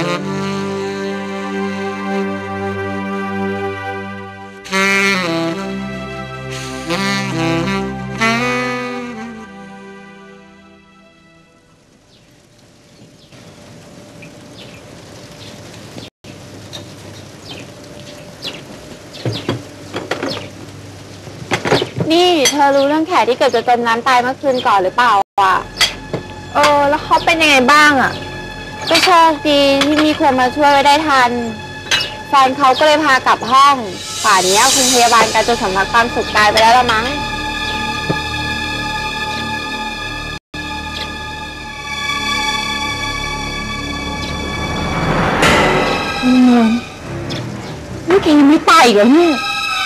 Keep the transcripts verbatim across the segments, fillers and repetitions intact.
นี่เธอรู้เรื่องแขกที่เกิดจะจมน้ำตายเมื่อคืนก่อนหรือเปล่าอ่ะเออแล้วเขาเป็นยังไงบ้างอ่ะก็โชคดีที่มีคนมาช่วยไว้ได้ทันแฟนเขาก็เลยพากลับห้องป่านนี้คุณพยาบาลการจนสำลักความสุขตายไปแล้วละมั้งนวลนี่แกยังไม่ตายอีกเหรอเนี่ย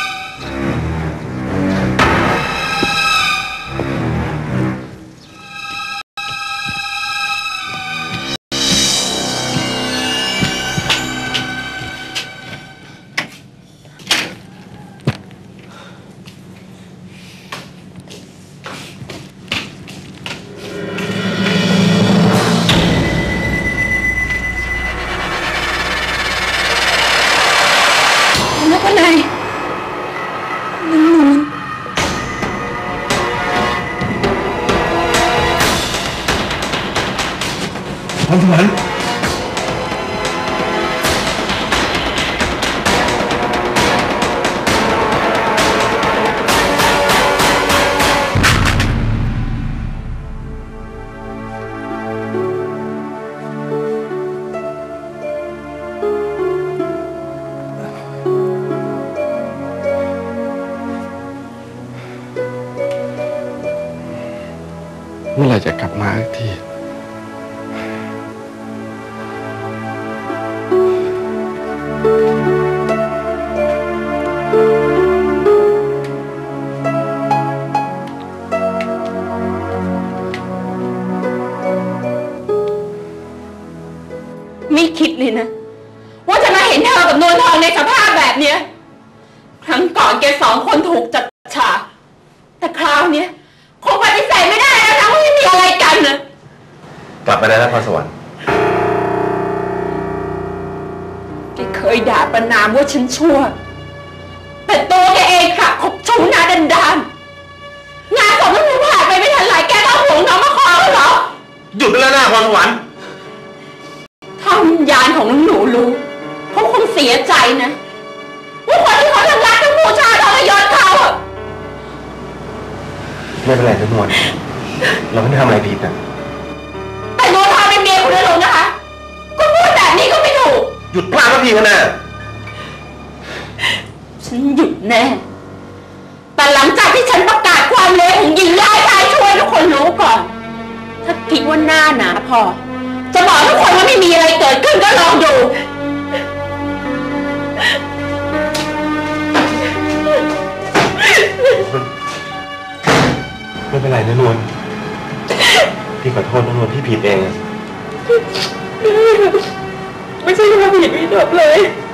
พรสวรรค์เมื่อไหร่จะกลับมาอีกทีไม่คิดเลยนะว่าจะมาเห็นเธอกับนวลทองในสภาพแบบนี้ครั้งก่อนแกสองคนถูกจัดฉากแต่คราวนี้คงปฏิเสธไม่ได้แล้วนะว่าไม่มีอะไรกันนะกลับมาได้แล้วพรสวรรค์แกเคยด่าประณามว่าฉันชั่วแต่ตัวแกเองค่ะคบชู้หน้าดันดานงานศพมันผ่านไปไม่ทันไรแกก็ห่วงน้องมาขอเหรอหยุดแล้วนะพรสวรรค์ถ้าวิญญาณของหนูรู้เขาคงเสียใจนะว่าคนที่เขาทั้งรักทั้งบูชาทรยศเขาไม่เป็นไรนะนวลเราไม่ได้ทำอะไรผิดนะแต่นวลทองเป็นเมียคุณนรงค์นะคะก็พูดแบบนี้ก็ไม่ถูกหยุดพลาดแล้วพี่กันนะฉันหยุดแน่แต่หลังจากที่ฉันประกาศความเลวของหญิงร้ายชายชั่วทุกคนรู้ก่อนถ้าคิดว่าหน้าหนาพอจะบอกทุกคนว่าไม่มีอะไรเกิดขึ้นก็ลองดูไม่เป็นไรนะนวลพี่ขอโทษนะนวลพี่ผิดเองไม่ใช่ความผิดพี่จบเลย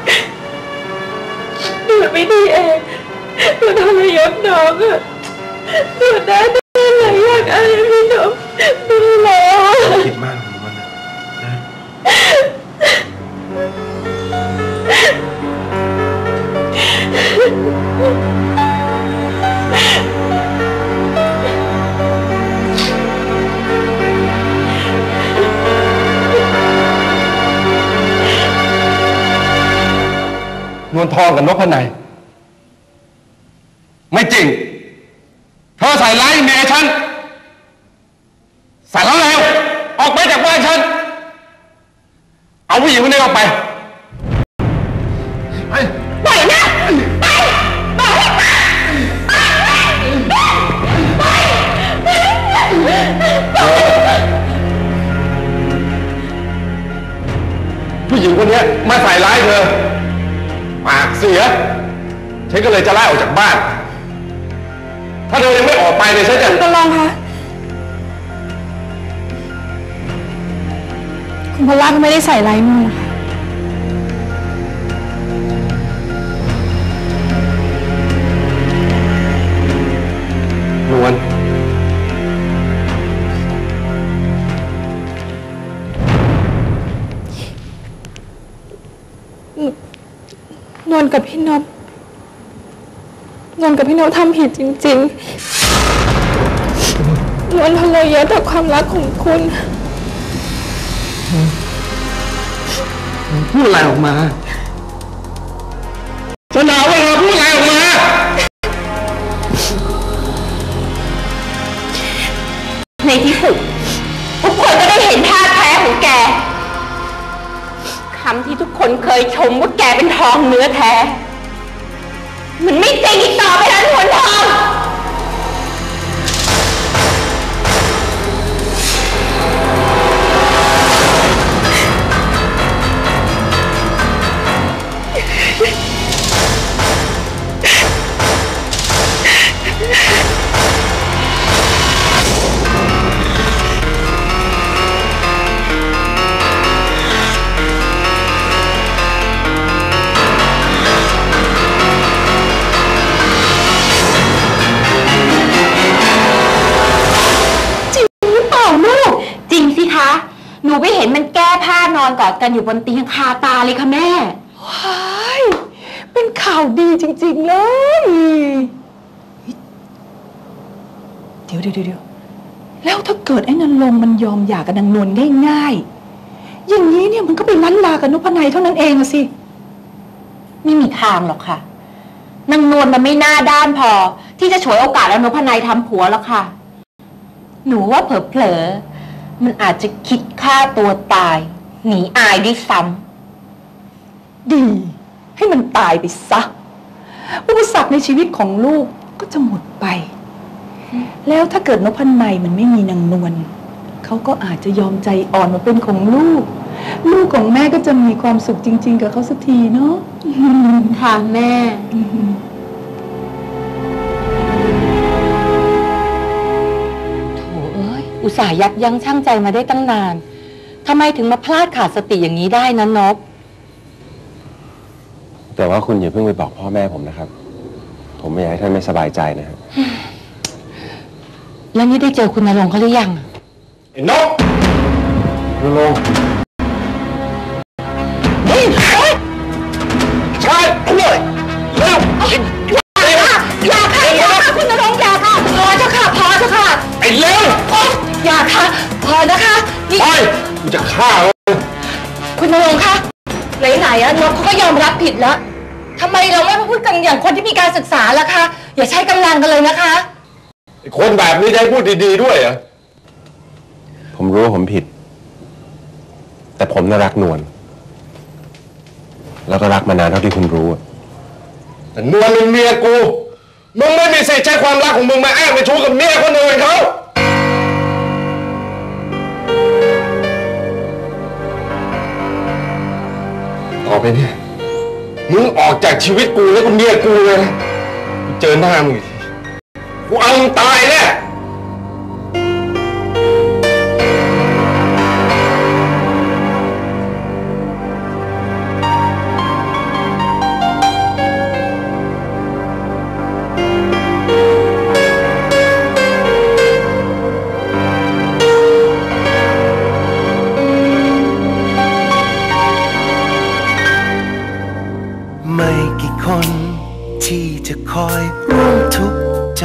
หนูไม่ดีเองหนูทำให้ยศน้องอะหนูได้ได้หลายอย่างอะไรพี่จบดูแล้วคิดมากของนวลนะนวลทองกับนพนัยไม่จริงเธอใส่ร้ายเมียฉันใส่แล้วแล้วออกไปจากบ้านฉันเอาผู้หญิงคนนี้ออกไปปล่อยนะไปไปไปผู้หญิงคนนี้มาใส่ร้ายเธอปากเสียฉันก็เลยจะไล่ออกจากบ้านถ้าเธอยังไม่ออกไปเลยฉันจะก็ลองค่ะคุณพลาก็ไม่ได้ใส่ร้ายนวลนะคะนวลนกับพี่นพนนกับพี่นพทำผิดจริงๆนนทะเลเยอะต่อความรักของคุณพูดอะไรออกมาสนาวเวลาพูดอะไรออกมาในที่สุดทุกคนก็ได้เห็นท่าแท้ของแกคำที่ทุกคนเคยชมว่าแกเป็นทองเนื้อแท้มันไม่จริงอีกต่อไปแล้วนวลทองหนูไปเห็นมันแก้ผ้านอนกอดกันอยู่บนเตียงคาตาเลยค่ะแม่ว้ายเป็นข่าวดีจริงๆเลยเดี๋ยวเดี๋ยวเดี๋ยวแล้วถ้าเกิดไอ้นันลงมันยอมหย่ากับนางนวลง่ายๆอย่างนี้เนี่ยมันก็ไปล้านลากับนพนัยเท่านั้นเองอะสิไม่มีทางหรอกค่ะนางนวลมันไม่น่าด้านพอที่จะฉวยโอกาสแล้วนพนัยทำผัวแล้วค่ะหนูว่าเผลอมันอาจจะคิดฆ่าตัวตายหนีอายด้วยซ้ำดีให้มันตายไปซะอุปสรรคในชีวิตของลูกก็จะหมดไปแล้วถ้าเกิดนพนัยมันไม่มีนางนวลเขาก็อาจจะยอมใจอ่อนมาเป็นของลูกลูกของแม่ก็จะมีความสุขจริงๆกับเขาสักทีเนาะค่ะแม่อุตส่าห์ยับยั้งชั่งใจมาได้ตั้งนานทำไมถึงมาพลาดขาดสติอย่างนี้ได้นะนพแต่ว่าคุณอย่าเพิ่งไปบอกพ่อแม่ผมนะครับผมไม่อยากให้ท่านไม่สบายใจนะครับแล้วนี่ได้เจอคุณนรงค์เขาหรือยังไอ้นพนรงค์เฮ้ยใช่เลยเร็วอย่าค่ะอย่าค่ะคุณนรงค์อย่าค่ะพอเจ้าค่ะพอเจ้าค่ะไอ้เร็วอย่าค่ะพอนะคะนี่ไปกูจะฆ่าคุณนรงค์คะไหนๆอะนพเขาก็ยอมรับผิดแล้วทำไมเราไม่พูดกันอย่างคนที่มีการศึกษาล่ะคะอย่าใช้กำลังกันเลยนะคะคนแบบนี้จะให้พูดดีๆด้วยเหรอผมรู้ว่าผมผิดแต่ผมน่ารักนวลแล้วก็รักมานานเท่าที่คุณรู้แต่นวลเป็นเมียกูมึงไม่มีสิทธิ์ใช้ความรักของมึงมาอ้างไปชู้กับเมียคนอื่นเขาต่อไปเนี่ยมึงออกจากชีวิตกูแล้วก็เมียกูเลยนะเจอหน้ามึงอีกทีกูเอามึงตายแน่ไม่กี่คนที่จะคอยร่วมทุกข์ใจ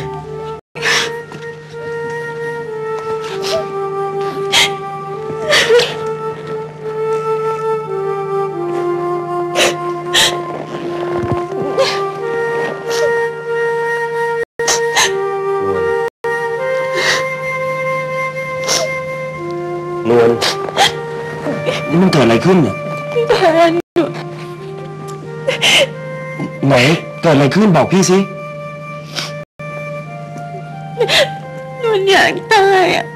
นวลนี่มันเกิดอะไรขึ้นเนี่ยไหนเกิดอะไรขึ้นบอกพี่สินวลอยากตายอ่ะ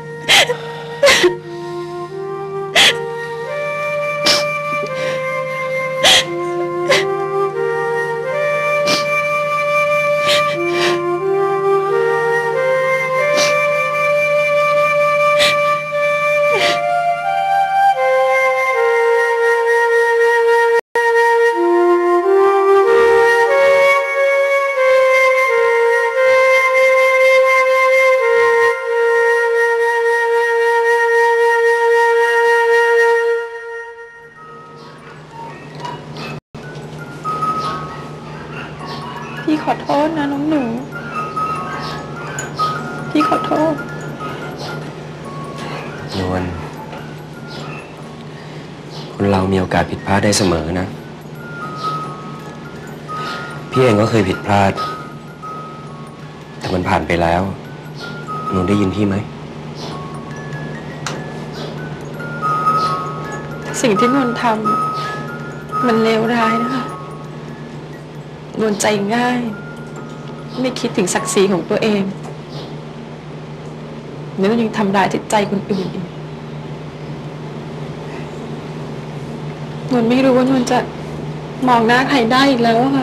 ขอโทษนะน้องหนูพี่ขอโทษนวลคนเรามีโอกาสผิดพลาดได้เสมอนะพี่เองก็เคยผิดพลาดแต่มันผ่านไปแล้วนวลได้ยินพี่ไหมสิ่งที่นวลทำมันเลวร้ายนะคะนวลใจง่ายไม่คิดถึงศักดิ์ศรีของตัวเองแล้วยังทำร้ายจิตใจคนอื่นอีกนวลไม่รู้ว่านวลจะมองหน้าใครได้อีกแล้วค่ะ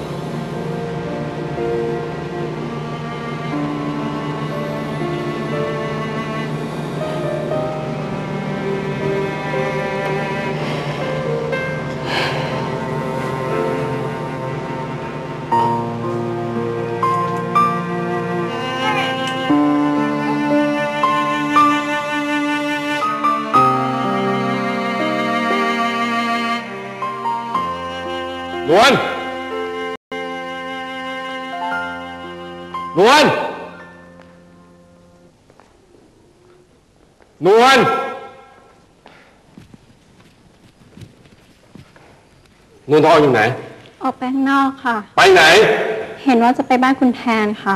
นวล นวล นวล นวลทองอยู่ไหนออกไปข้างนอกค่ะไปไหนเห็นว่าจะไปบ้านคุณแทนค่ะ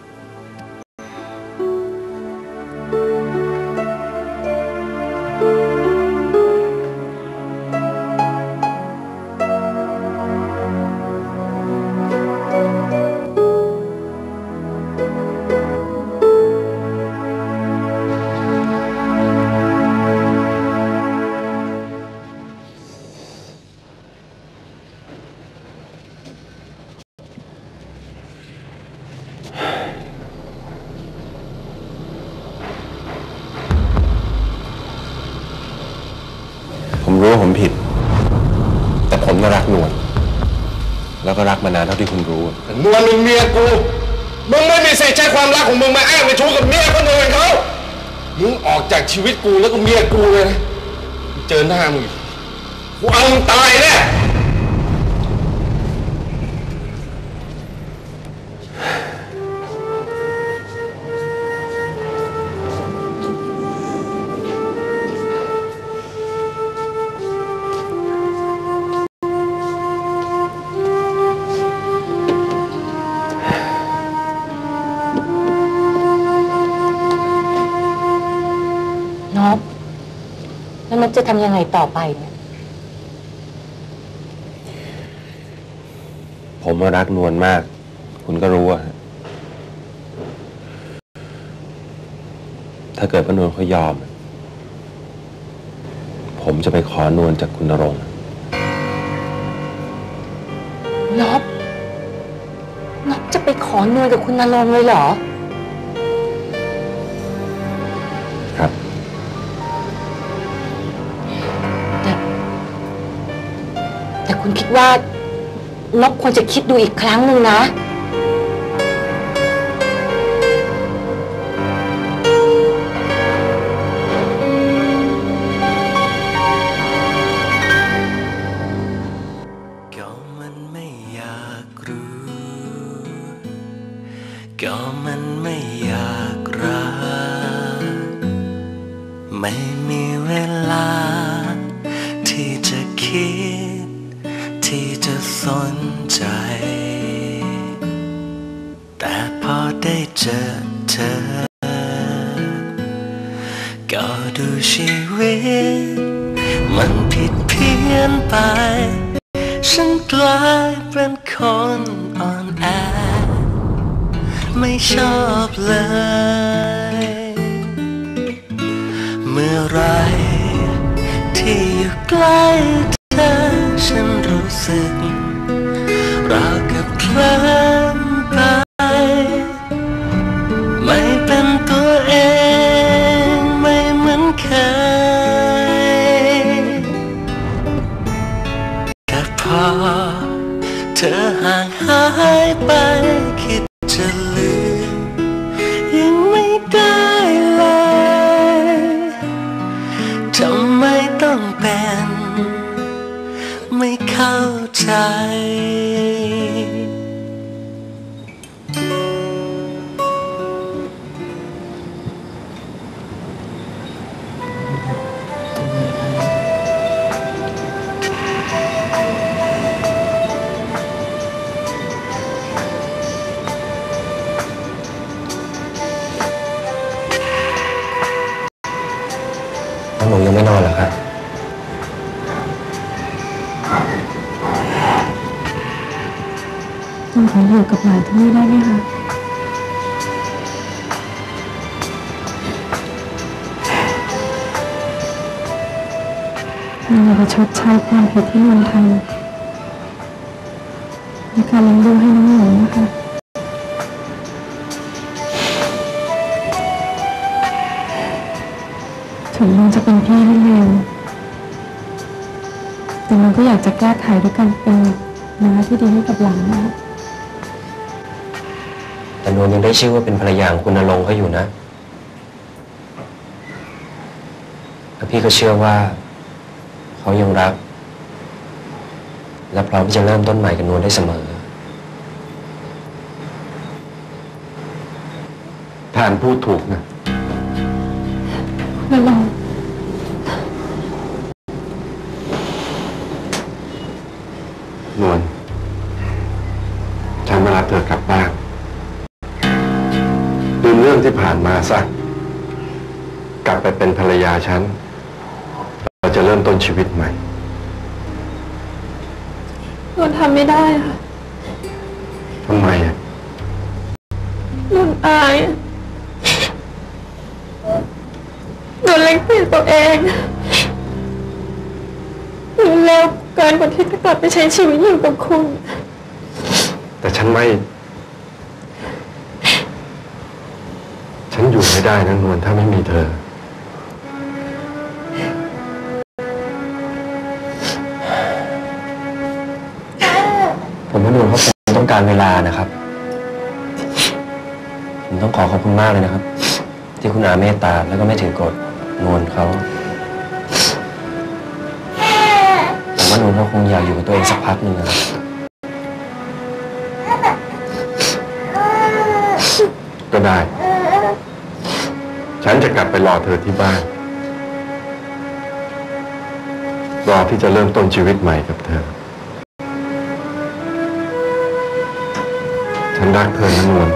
ผมรู้ว่าผมผิดแต่ผมก็รักนวลแล้วก็รักมานานเท่าที่คุณรู้นวลมึงเมียกูมึงไม่มีสิทธิ์ใช้ความรักของมึงมาอ้างไปชู้กับเมียคนอื่นเขามึงออกจากชีวิตกูแล้วก็เมียกูเลยนะเจอหน้ามึงกูเอามึงตายแน่นบแล้วนบจะทำยังไงต่อไปเนี่ยผมรักนวลมากคุณก็รู้อะถ้าเกิดว่านวลเขายอมผมจะไปขอนวลจากคุณณรงค์นบนบจะไปขอนวลกับคุณณรงค์เลยเหรอครับแต่แต่คุณคิดว่านบควรจะคิดดูอีกครั้งหนึ่งนะก็มันไม่อยากรู้ก็มันไม่อยากรักไม่มีเวลาที่จะคิดที่จะสนใจแต่พอได้เจอเธอก็ดูชีวิตมันผิดเพี้ยนไปฉันกลายเป็นคนอ่อนแอไม่ชอบเลยเมื่อไรที่อยู่ใกล้เธอฉันรู้สึกราวกับเคลิ้มไปไม่เป็นตัวเองไม่เหมือนเคยแต่พอเธอห่างหายไปคิดจะลืมยังไม่ได้เลยทำไมต้องเป็นไม่เข้าใจนขออยู่กับหลานที่นี่ได้ไหมคะนนจะชดใช้ความผิดที่นนทำในการเลี้ยงดูให้น้องหนูนะคะถึงมันจะเป็นพี่ที่เลวแต่มันก็อยากจะแก้ไขด้วยการเป็นน้าที่ดีให้กับหลานนะคะแต่นวลยังได้ชื่อว่าเป็นภรรยาของคุณณรงค์เขาอยู่นะแล้วพี่ก็เชื่อว่าเขายังรักและพร้อมที่จะเริ่มต้นใหม่กับนวลได้เสมอท่านพูดถูกนะณรงค์นวลฉันมารับเธอกลับบ้านลืมเรื่องที่ผ่านมาซะกลับไปเป็นภรรยาฉันเราจะเริ่มต้นชีวิตใหม่นนทำไม่ได้ค่ะทำไมอ่ะนนอายนนเล็งเปลี่ยนตัวเองนนเร็วเกินกว่าที่จะกลับไปใช้ชีวิตอยู่กับคุณแต่ฉันไม่ฉันอยู่ไม่ได้นะนวลถ้าไม่มีเธอผมว่านวลเขาคงต้องการเวลานะครับผมต้องขอขอบคุณมากเลยนะครับที่คุณอาเมตตาแล้วก็ไม่ถือโกรธนวลเขาแต่ว่านวลเขาคงอยากอยู่กับตัวเองสักพักหนึ่งนะก็ได้ฉันจะกลับไปรอเธอที่บ้านรอที่จะเริ่มต้นชีวิตใหม่กับเธอฉันรักเธอนะนวล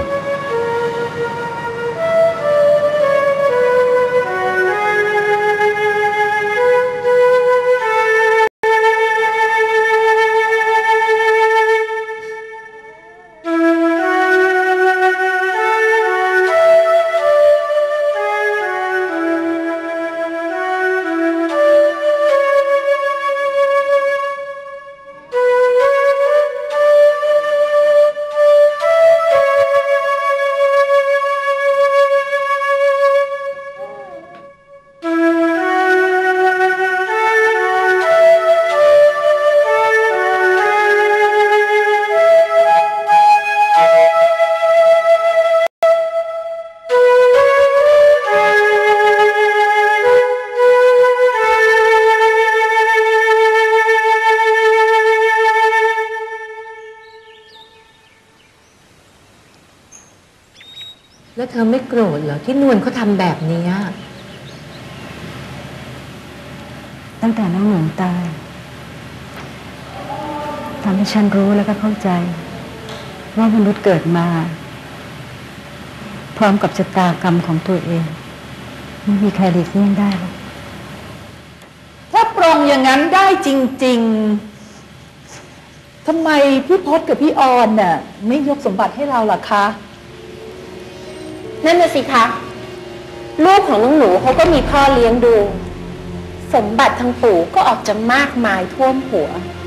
แล้วเธอไม่โกรธเหรอที่นวลเขาทำแบบนี้ตั้งแต่น้องหนูตายทำให้ฉันรู้แล้วก็เข้าใจว่ามนุษย์เกิดมาพร้อมกับชะตากรรมของตัวเองไม่มีใครหลีกเลี่ยงได้หรอกถ้าปรองอย่างนั้นได้จริงๆทำไมพี่พศกับพี่ออนน่ะไม่ยกสมบัติให้เราล่ะคะนั่นน่ะสิคะลูกของน้องหนูเขาก็มีพ่อเลี้ยงดูสมบัติทางปู่ก็ออกจะมากมายท่วมหัว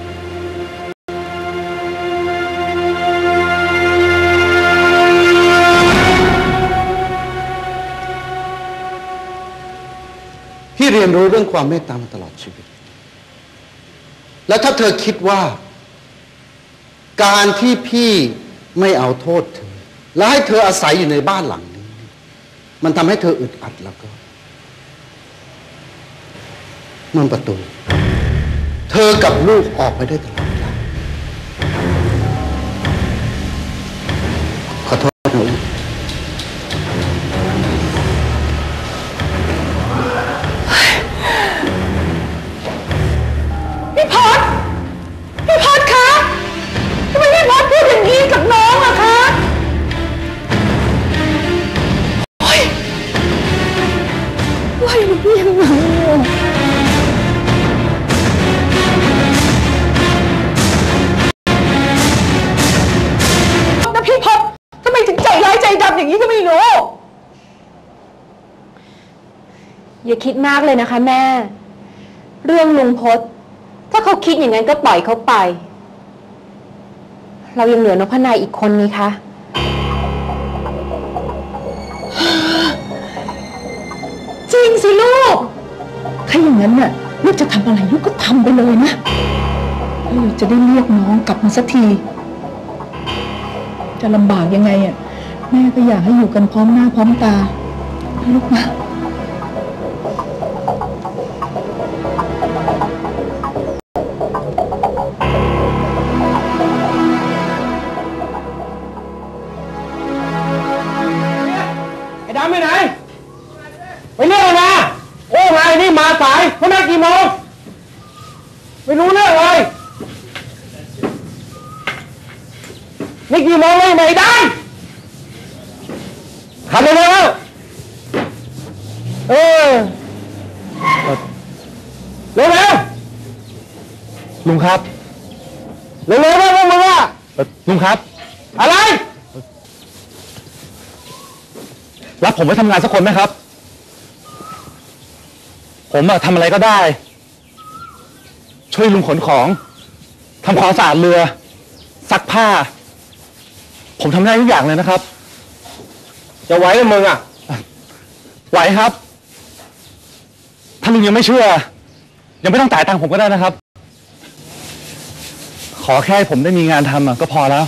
พี่เรียนรู้เรื่องความเมตตามาตลอดชีวิตแล้วถ้าเธอคิดว่าการที่พี่ไม่เอาโทษเธอและให้เธออาศัยอยู่ในบ้านหลังนี้มันทำให้เธออึดอัดแล้วก็มันประตูเธอกับลูกออกไปได้ตลอดเวลาขอโทษนะลูกพี่พศพี่พศคะทำไมพี่พศพูดอย่างนี้กับน้องล่ะคะโอ๊ยไหวหรือยังไงอย่าคิดมากเลยนะคะแม่เรื่องลุงพจน์ถ้าเขาคิดอย่างนั้นก็ปล่อยเขาไปเรายังเหลือนพนายอีกคนนี้คะจริงสิลูกถ้าอย่างนั้นน่ะลูกจะทำอะไรลูกก็ทำไปเลยนะแล้วเราจะได้เรียกน้องกลับมาสักทีจะลำบากยังไงอ่ะแม่ก็อยากให้อยู่กันพร้อมหน้าพร้อมตาลูกนะไอ้ดำไปไหนไปเรียกมาโอ้ไงนี่มาสายเขานัดกี่โมงไม่รู้เรื่องเลยนี่กี่โมงเลยไหนดำขับไปเลยแล้วเออเร็วเร็วลุงครับเร็วเร็วว่าว่ามึงอ่ะลุงครับอะไรรับผมไปทำงานสักคนไหมครับผมอะทำอะไรก็ได้ช่วยลุงขนของทำความสะอาดเรือซักผ้าผมทำได้ทุกอย่างเลยนะครับจะไหวหรือมึงอ่ะไหวครับถ้าลุงยังไม่เชื่อยังไม่ต้องจ่ายตังค์ผมก็ได้นะครับขอแค่ผมได้มีงานทำอะก็พอแล้ว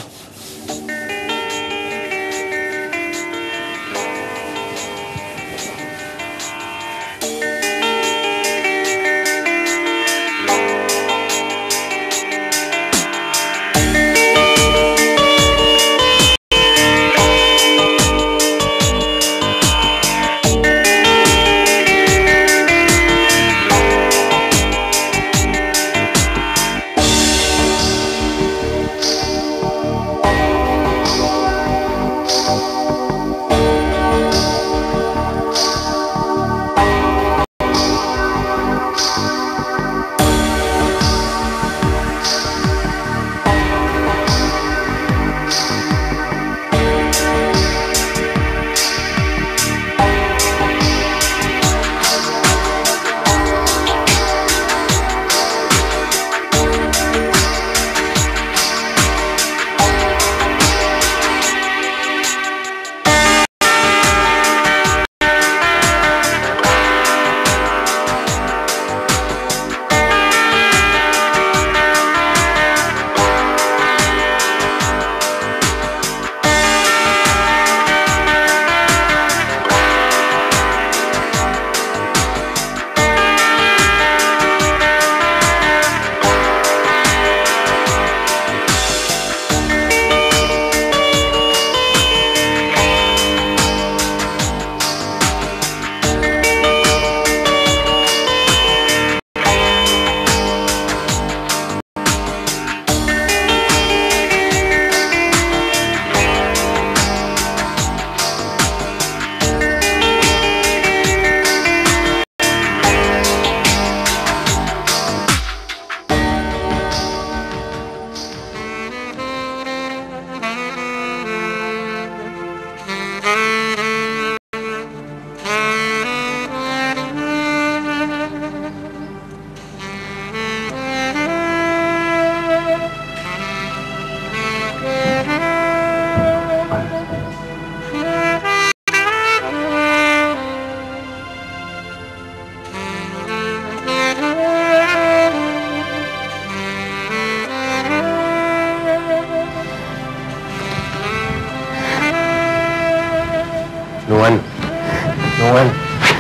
นวลนวล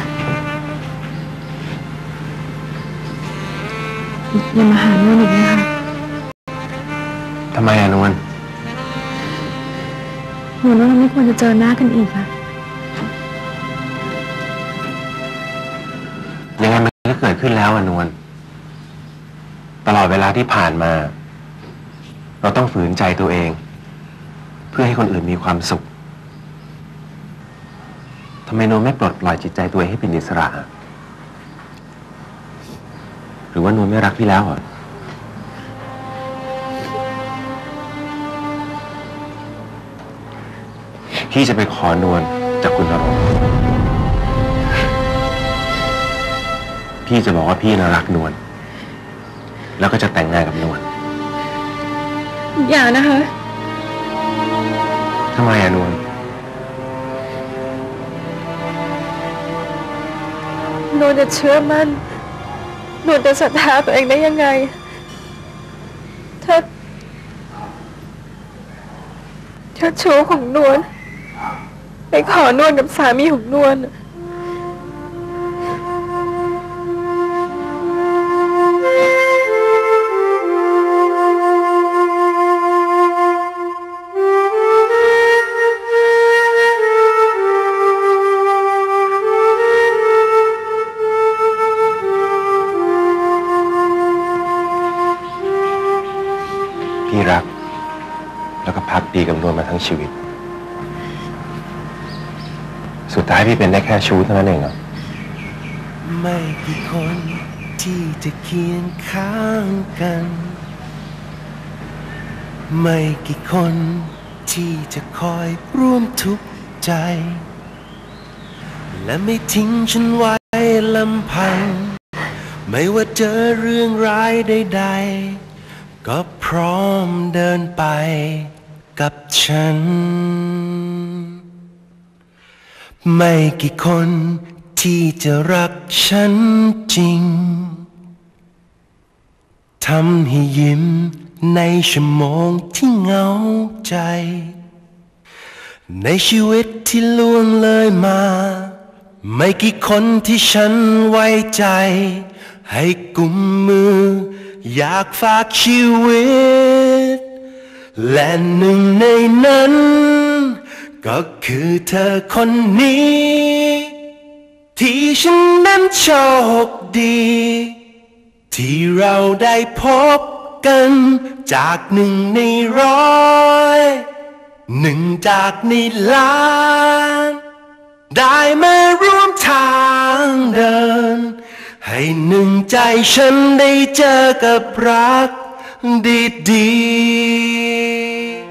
อย่ามาหานวลอีกนะคะทำไมอะนวลหนูว่าเราไม่ควรจะเจอหน้ากันอีกค่ะยังไงมันก็เกิดขึ้นแล้วอะนวลตลอดเวลาที่ผ่านมาเราต้องฝืนใจตัวเองเพื่อให้คนอื่นมีความสุขทำไมนวลไม่ปลดปล่อยจิตใจตัวเองให้เป็นอิสระหรือว่านวลไม่รักพี่แล้วอ่ะพี่จะไปขอนวลจากคุณณรงค์พี่จะบอกว่าพี่น่ารักนวลแล้วก็จะแต่งงานกับนวลอย่านะคะทำไมอะนวลนวลจะเชื่อมั่นนวลจะศรัทธาตัวเองได้ยังไงถ้าถ้าชู้ของนวลไปขอนวลกับสามีของนวลพี่รักแล้วก็พักดีกับนวลมาทั้งชีวิตสุดท้ายพี่เป็นได้แค่ชู้เท่านั้นเองเหรอไม่กี่คนที่จะเคียงข้างกัน ไม่กี่คนที่จะคอยร่วมทุกข์ใจ และไม่ทิ้งฉันไว้ลำพังไม่ว่าเจอเรื่องร้ายใดๆก็พร้อมเดินไปกับฉันไม่กี่คนที่จะรักฉันจริงทำให้ยิ้มในชั่วโมงที่เหงาใจในชีวิตที่ล่วงเลยมาไม่กี่คนที่ฉันไว้ใจให้กุมมืออยากฝากชีวิตและหนึ่งในนั้นก็คือเธอคนนี้ที่ฉันนั้นโชคดีที่เราได้พบกันจากหนึ่งในร้อยหนึ่งจากในล้านได้มาร่วมทางเดินให้หนึ่งใจฉันได้เจอกับรักดีๆ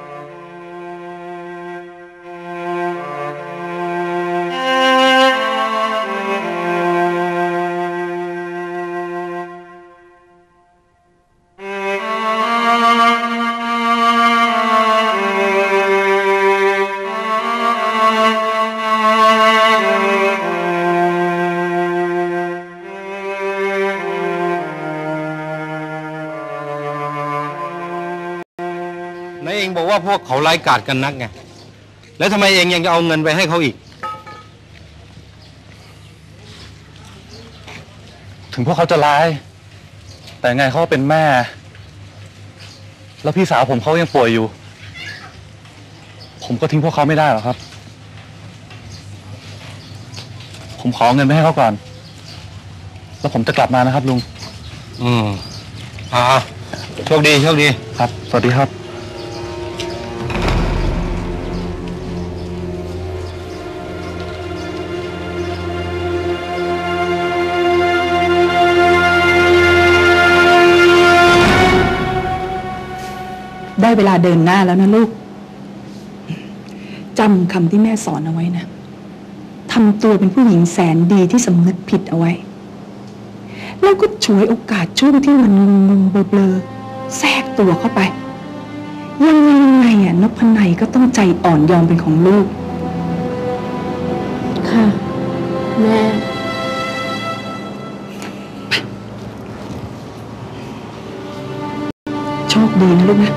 นายเองบอกว่าพวกเขาไร้กาจกันนักไงแล้วทำไมเองยังจะเอาเงินไปให้เขาอีกถึงพวกเขาจะร้ายแต่ไงเขาก็เป็นแม่แล้วพี่สาวผมเขายังป่วยอยู่ผมก็ทิ้งพวกเขาไม่ได้หรอกครับผมขอเงินไปให้เขาก่อนแล้วผมจะกลับมานะครับลุงอืมอ่าโชคดีโชคดีครับสวัสดีครับได้เวลาเดินหน้าแล้วนะลูกจำคำที่แม่สอนเอาไว้นะทำตัวเป็นผู้หญิงแสนดีที่สำนึกผิดเอาไว้แล้วก็ฉวยโอกาสช่วงที่มันงงๆเบลอๆแทรกตัวเข้าไปยังไงยังไงอ่ะนพนัยก็ต้องใจอ่อนยอมเป็นของลูกค่ะแม่โชคดีนะลูกนะ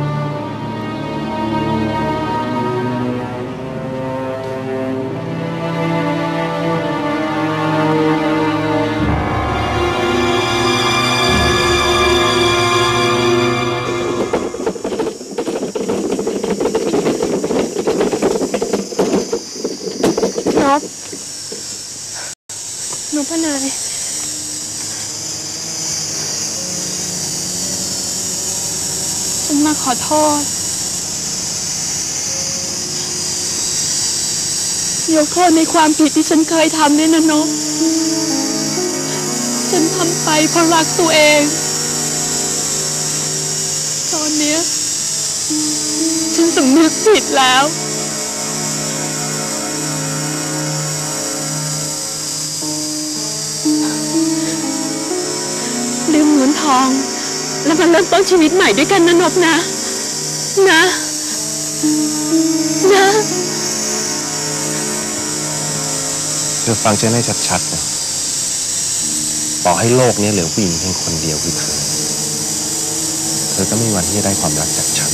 นพนัยฉันมาขอโทษยกโทษในความผิดที่ฉันเคยทำด้วยนะนพฉันทำไปเพราะรักตัวเองตอนนี้ฉันสำนึกผิดแล้วอง แล้วมาเริ่มต้นชีวิตใหม่ด้วยกันนะนบนะนะนะเธอฟังฉันให้ชัดๆนะต่อให้โลกนี้เหลือผู้หญิงเพียงคนเดียวคือเธอเธอก็ไม่มีวันที่จะได้ความรักจากฉัน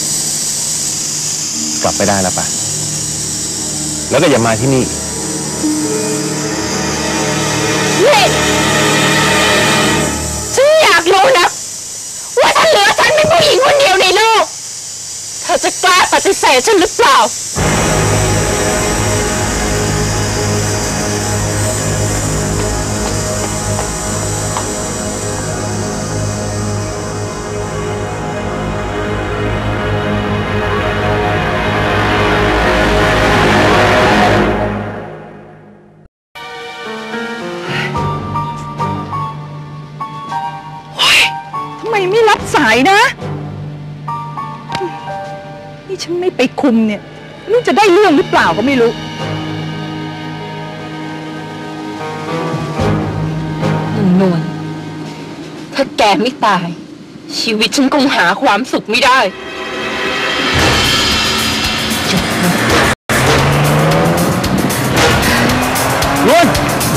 กลับไปได้แล้วปะแล้วก็อย่ามาที่นี่นี่ฉันอยากรู้นะว่าถ้าเหลือฉันเป็นผู้หญิงคนเดียวในโลกเธอจะกล้าปฏิเสธฉันหรือเปล่าไม่รับสายนะนี่ฉันไม่ไปคุมเนี่ยนี่จะได้เรื่องหรือเปล่าก็ไม่รู้นวลถ้าแกไม่ตายชีวิตฉันคงหาความสุขไม่ได้นวล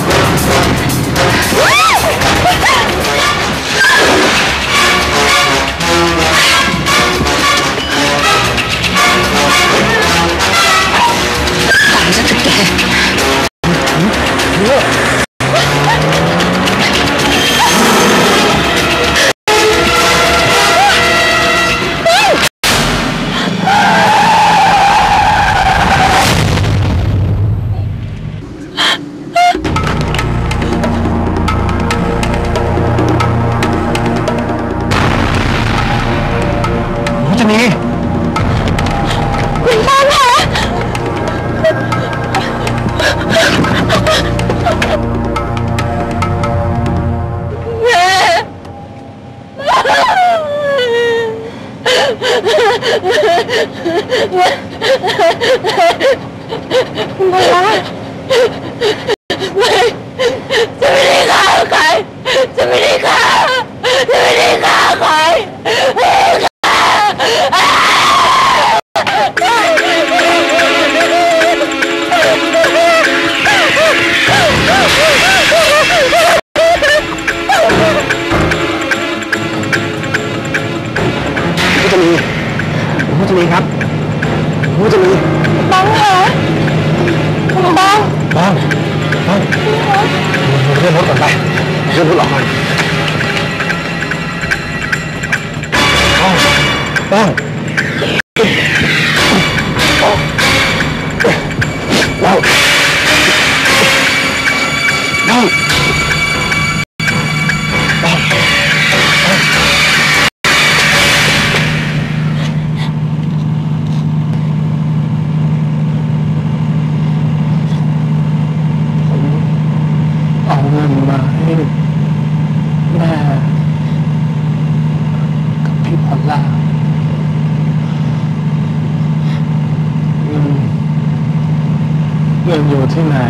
ที่ไหน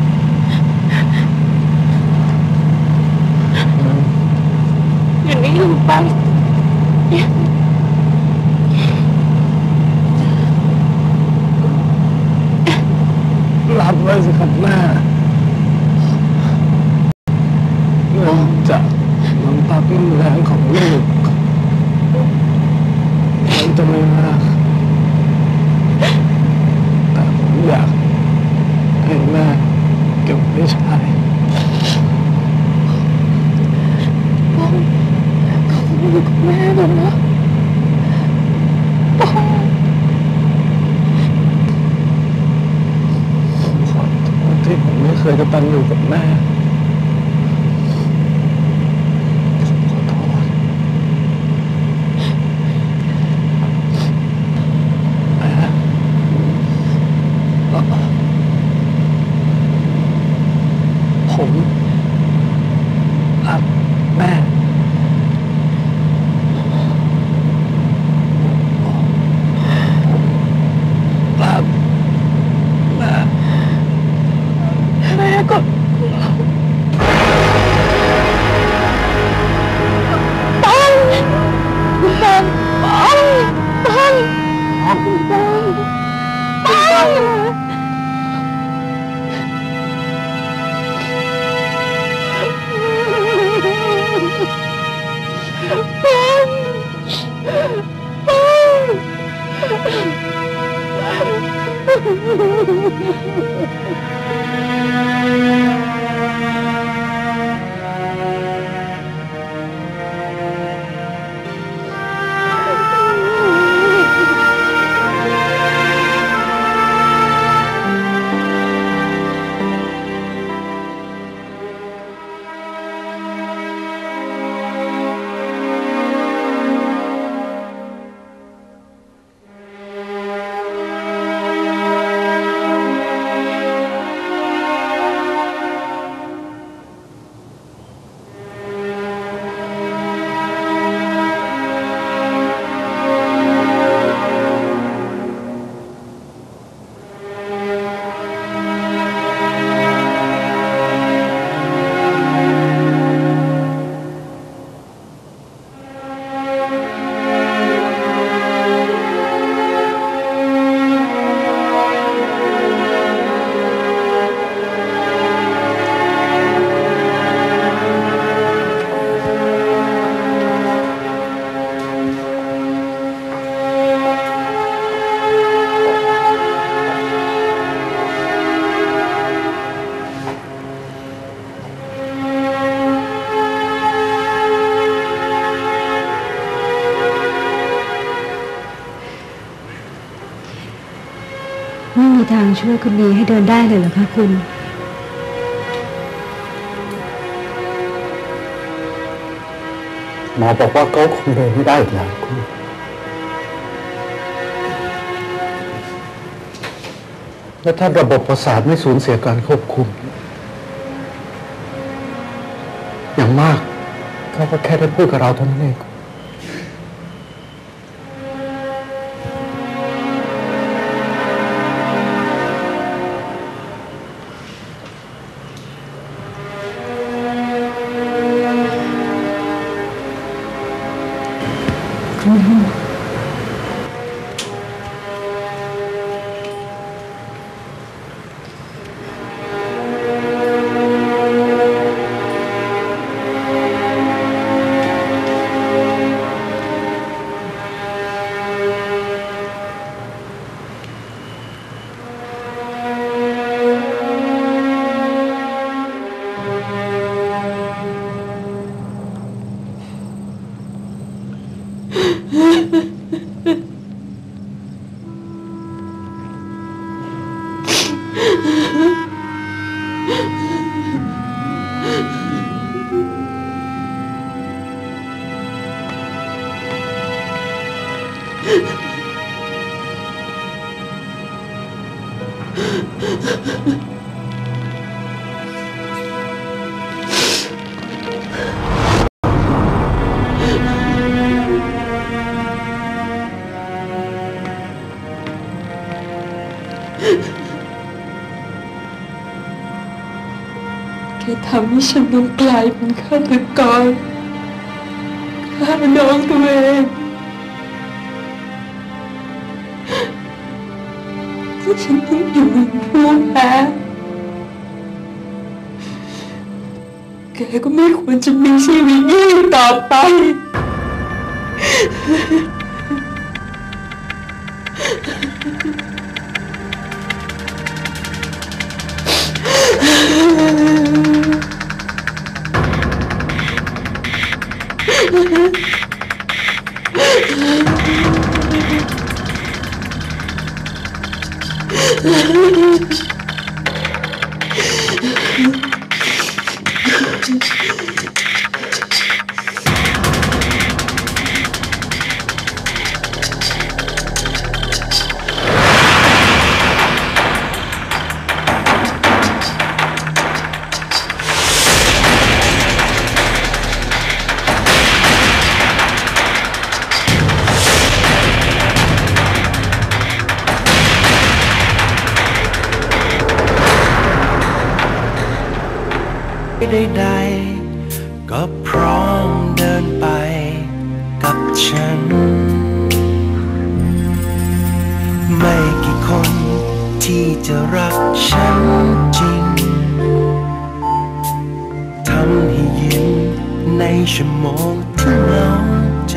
อยู่นี่อยู่ปังรับไว้สิครับแม่เงินจากน้ำพักน้ำแรงของลูกมันจะไม่มากแต่ผมอยากให้แม่เก็บไว้ใช้ป้องเขาอยู่กับแม่แล้วนะป้องขอโทษที่ผมไม่เคยกตัญญูกับแม่ขอโทษแม่ผมรักแม่รักแม่แม่ก็อมไม่มีทางช่วยคุณลีให้เดินได้เลยเหรอคะคุณหมอบอกว่าเขาคงเดินไม่ได้อีกแล้วคุณและถ้าระบบประสาทไม่สูญเสียการควบคุมอย่างมากเขาก็แค่ได้พูดกับเราเท่านั้นเองแกทำให้ฉันต้องกลายเป็นฆาตกรฆ่าน้องตัวเองที่ฉันต้องอยู่เป็นผู้แพ้แกก็ไม่ควรจะมีชีวิตอยู่ต่อไปใดๆก็พร้อมเดินไปกับฉันจะรักฉันจริงทำให้ยิ้มในชั่วโมงที่เหงาใจ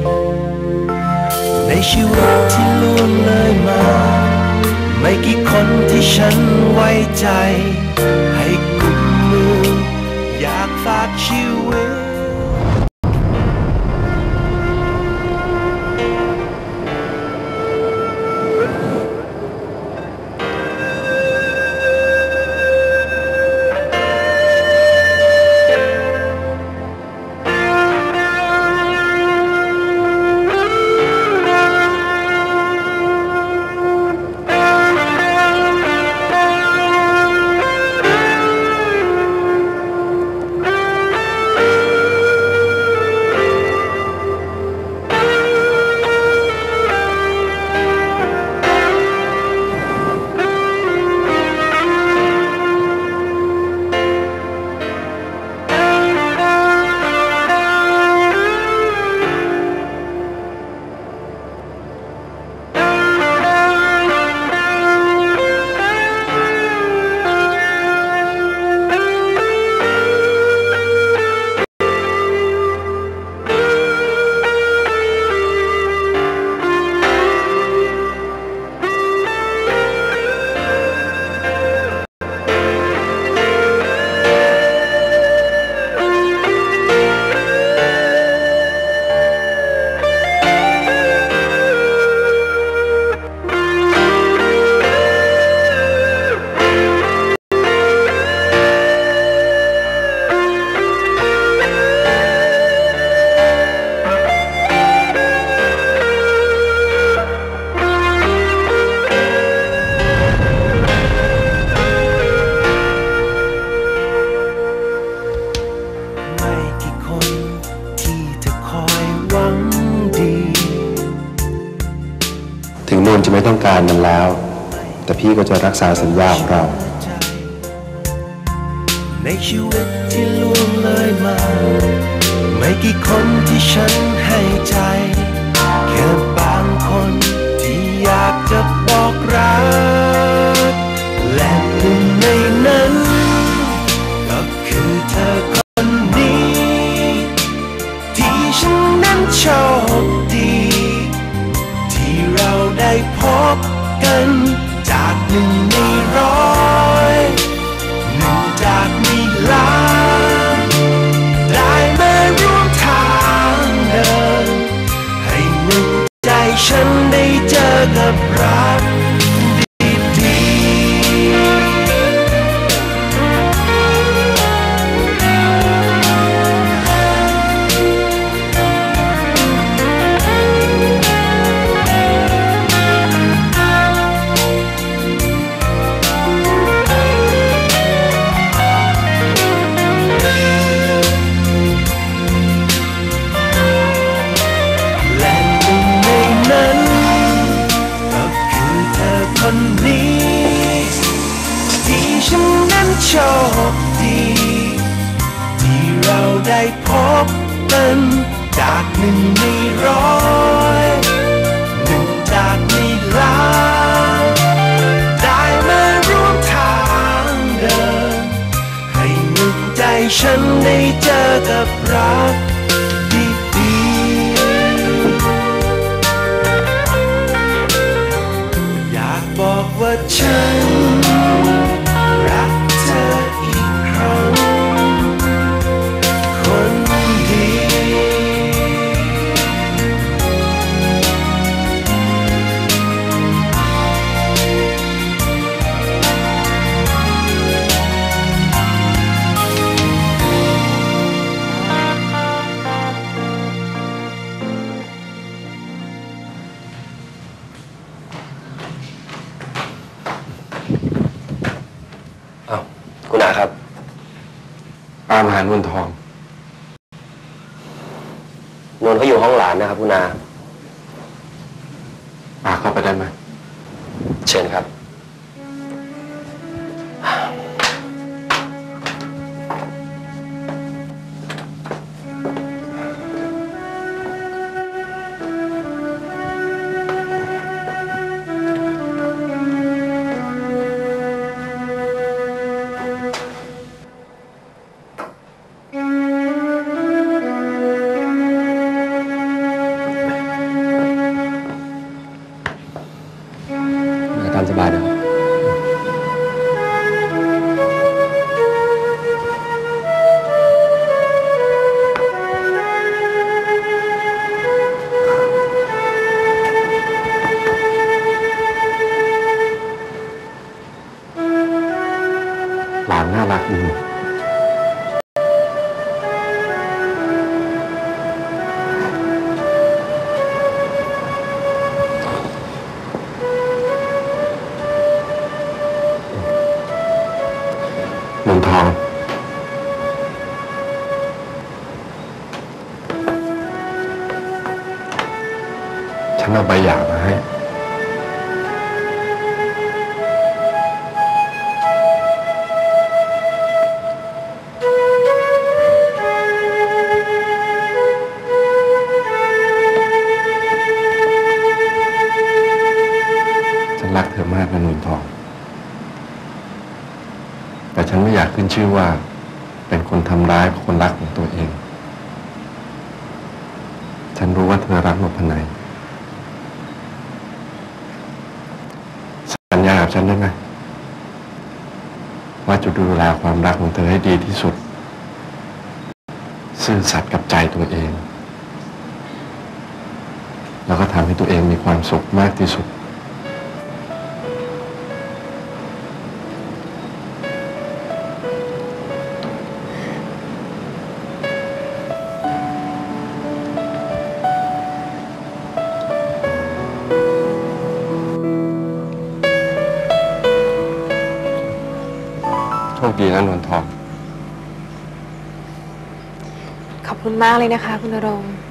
ในชีวิตที่ล่วงเลยมาไม่กี่คนที่ฉันไว้ใจให้กุมมืออยากฝากชีวิตถึงนวลจะไม่ต้องการมันแล้วแต่พี่ก็จะรักษาสัญญาของเราในชีวิตที่ล่วงเลยมาไม่กี่คนที่ฉันให้ใจแค่บางคนที่อยากจะบอกรักและหนึ่งในนั้นก็คือเธอคนนี้ที่ฉันนั้นโชคดีที่เราได้พบกันจากหนึ่งในร้อยหนึ่งจากมีล้านได้มาร่วมทางเดินให้หนึ่งใจฉันได้เจอกับรักดีคนนี้ที่ฉันนั้นโชคดีที่เราได้พบกันจากหนึ่งในร้อยหนึ่งจากในล้านได้มาร่วมทางเดินให้หนึ่งใจฉันได้เจอกับรักดีบอกว่าฉันรักเธออีกครั้งคนดีคุณอาครับตามหานวลทองนวลเขาอยู่ห้องหลานนะครับคุณอาปาเข้าไปได้ไหมเชิญครับฉันเอาใบหย่ามาให้ฉันรักเธอมากนะนุ่นทองแต่ฉันไม่อยากขึ้นชื่อว่าเป็นคนทำร้ายคนรักของตัวเองฉันรู้ว่าเธอรักนพนัยสัญญากับฉันได้ไหมว่าจะดูแลความรักของเธอให้ดีที่สุดซื่อสัตย์กับใจตัวเองแล้วก็ทำให้ตัวเองมีความสุขมากที่สุดโชคดีนะนวลทองขอบคุณมากเลยนะคะคุณณรงค์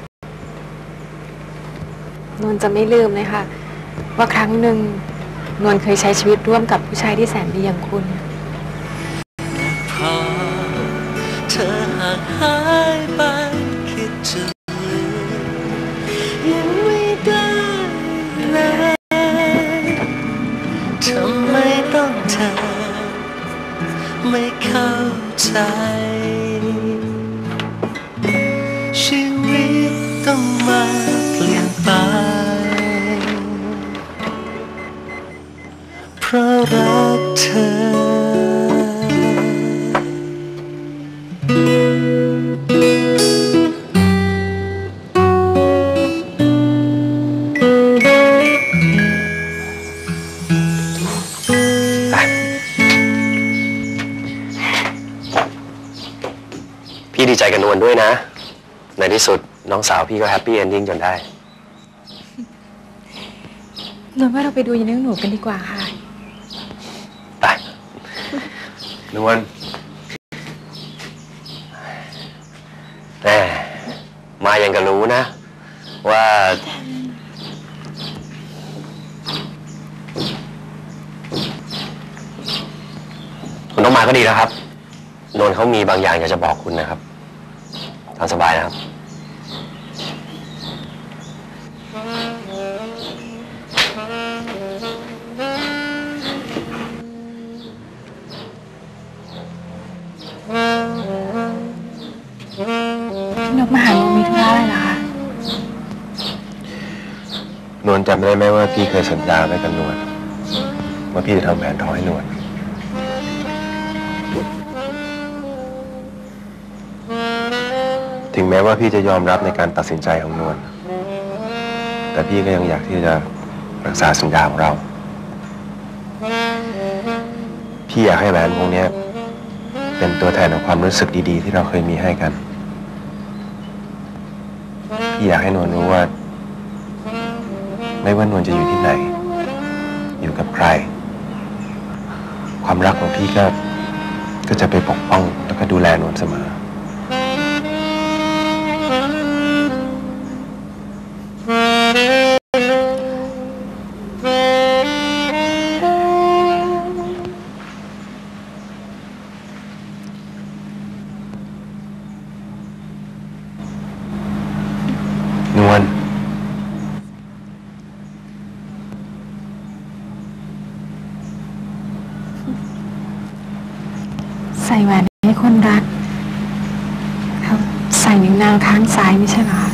นวลจะไม่ลืมเลยค่ะว่าครั้งหนึ่งนวลเคยใช้ชีวิตร่วมกับผู้ชายที่แสนดีอย่างคุณพอเธอห่างหายไปคิดจะลืมยังไม่ได้เลยทำไมต้องเธอไม่เข้าใจชีวิตต้องมาเปลี่ยนไปเพราะรักเธอพี่ดีใจกับนวลด้วยนะในที่สุดน้องสาวพี่ก็แฮปปี้เอนดิ้งจนได้นวลว่าเราไปดูยีเนื้อหนูกันดีกว่าค่ะไปนวลแหมมายังก็รู้นะว่าคุณต้องมาก็ดีแล้วครับนวลเขามีบางอย่างอยากจะบอกคุณนะครับตามสบายนะครับพี่นกมาหาหนูมีธุระอะไรเหรอคะนวลจำได้ไหมว่าพี่เคยสัญญาไว้กับนวลว่าพี่จะทำแหวนทองให้นวลถึงแม้ว่าพี่จะยอมรับในการตัดสินใจของนวลแต่พี่ก็ยังอยากที่จะรักษาสัญญาของเราพี่อยากให้แหวนวงนี้เป็นตัวแทนของความรู้สึกดีๆที่เราเคยมีให้กันพี่อยากให้นวลรู้ว่าไม่ว่านวลจะอยู่ที่ไหนอยู่กับใครความรักของพี่ก็ก็จะไปปกป้องแล้วก็ดูแลนวลเสมอใส่แหวนให้คนรักเขาใส่นิ้วนางข้างซ้ายไม่ใช่เหรอ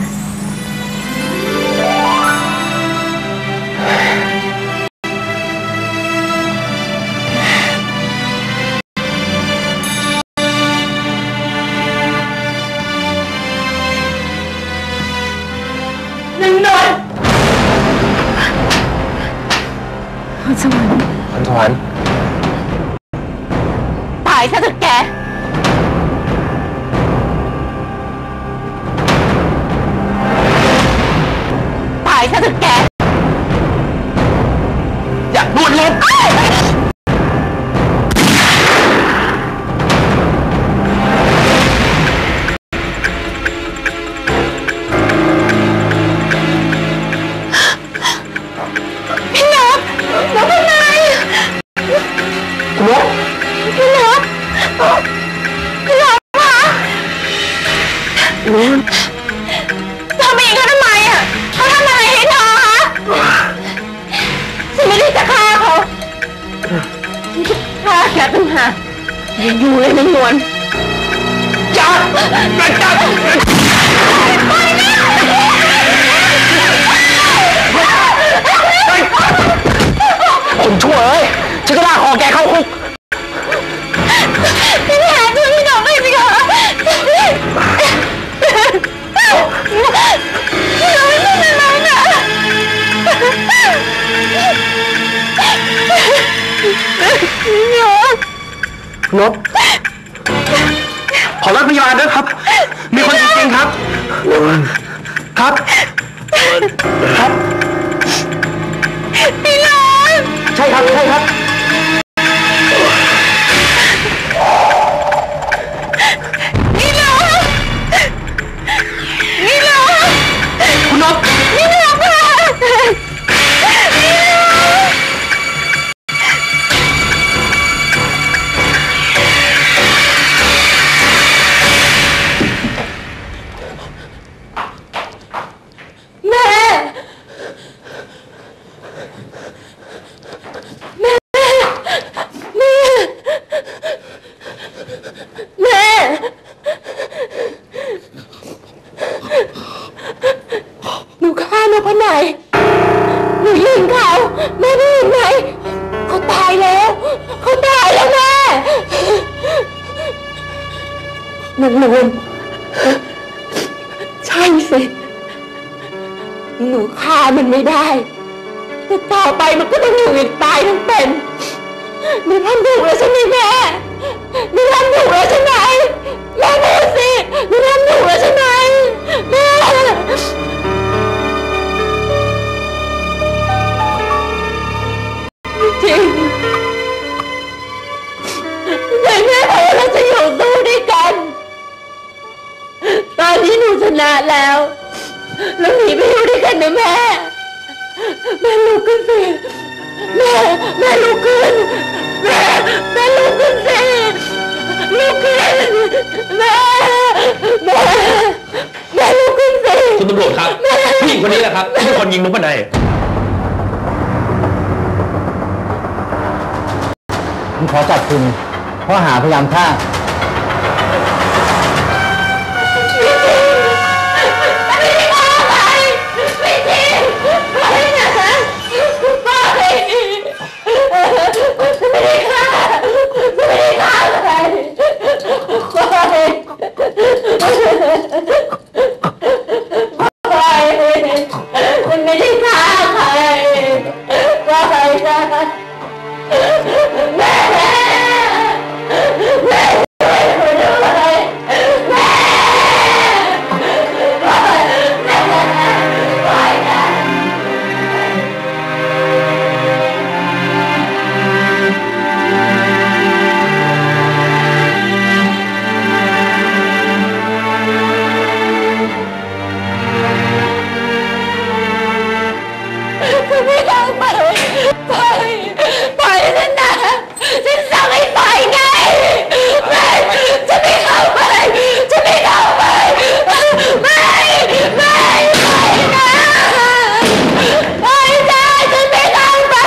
หนึ่งหน่อยพรสวรรค์พรสวรรค์ตายซะเถอะแกตายซะเถอะแกอยากนวลลบไม่ได้จะฆ่าเขาฉันจะฆ่าแกตั้งหากอย่าอยู่เลยนางนวลจับจับคนชั่วเอ้ยฉันก็ลากคอแกเข้าคุกพี่แหนช่วยพี่หน่อยสิคะพี่หน่อยไม่เป็นไรนะพี่หน่อยนบขอรถพยาบาลด้วยครับมีคนจริงๆครับครับครับพี่หน่อยใช่ครับใช่ครับนี่เหรอนี่เหรอคุณนกนี่เหรอค่ะแม่แม่แม่แม่หนูฆ่านพนัยหนูยิงเขาแม่ได้ยินไหมเขาตายแล้วเขาตายแล้วแม่นางนวลใช่สิหนูฆ่ามันไม่ได้แต่ต่อไปมันก็ต้องอยู่ตายทั้งเป็นหนูทำถูกแล้วใช่ไหมแม่หนูทำถูกแล้วใช่ไหมแม่พูดสิหนูทำถูกแล้วใช่ไหมแม่จริงแต่แม่บอกว่าเราจะอยู่สู้ด้วยกันตอนนี้หนูชนะแล้วแล้วหนีไปอยู่ด้วยกันนะแม่แม่ลุกขึ้นสิแม่แม่ลุกขึ้นแม่แม่ลุกขึ้นสิลุกขึ้นแม่แม่แม่ลุกขึ้นสิคุณตำรวจครับผู้หญิงคนนี้แหละครับที่เป็นคนยิงนพนัยผมขอจับคุณข้อหาพยายามฆ่ามันไม่ได้ฆ่าใครว่าใครนะแม่แม่ช่วยหนูด้วยแม่ปล่อยนะไม่ต้องไปไปไปฉันนะฉันสั่งให้ไปไงไม่จะไม่เข้าไปจะไม่เข้าไปไม่ไม่ไปนะไปนะฉันไม่เข้าไป